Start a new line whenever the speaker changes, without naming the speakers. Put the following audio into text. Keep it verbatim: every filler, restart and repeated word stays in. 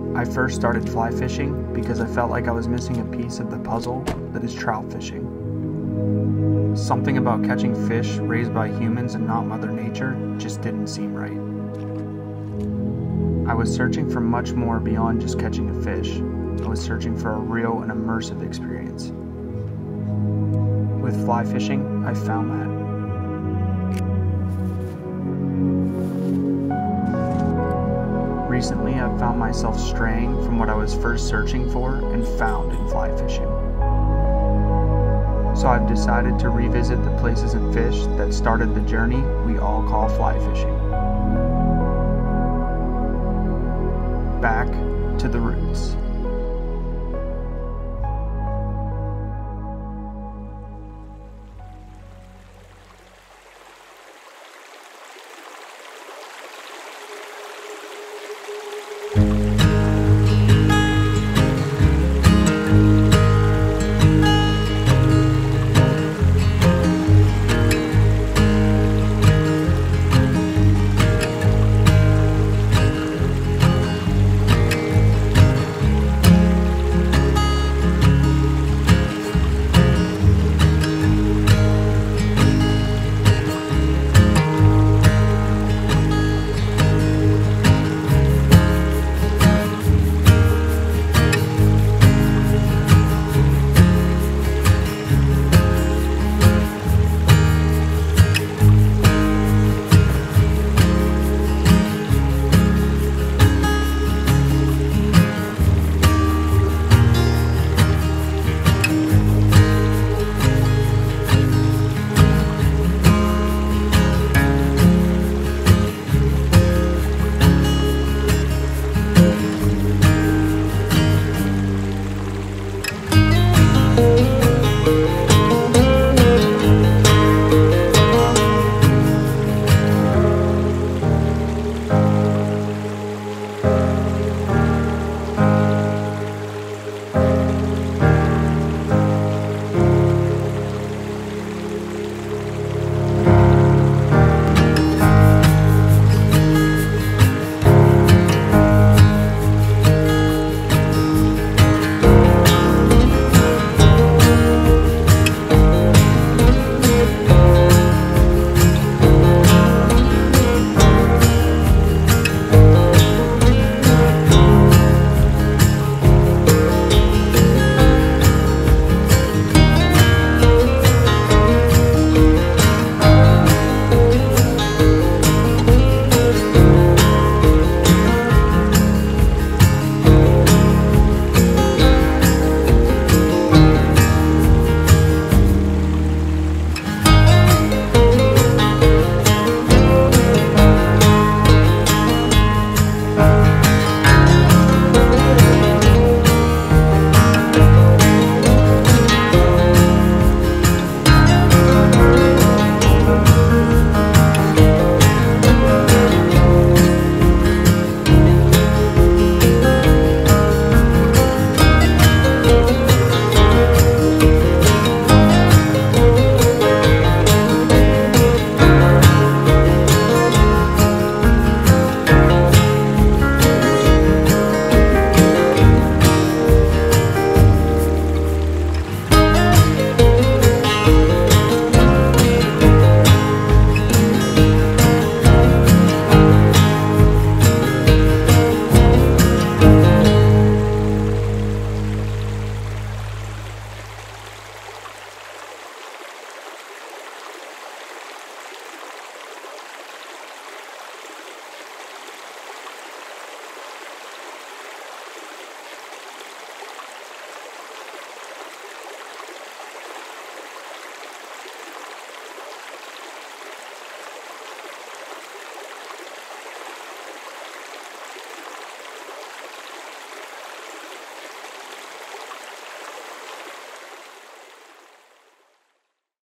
I first started fly fishing because I felt like I was missing a piece of the puzzle that is trout fishing. Something about catching fish raised by humans and not Mother Nature just didn't seem right. I was searching for much more beyond just catching a fish. I was searching for a real and immersive experience. With fly fishing, I found that. Recently, I've found myself straying from what I was first searching for and found in fly fishing. So I've decided to revisit the places and fish that started the journey we all call fly fishing.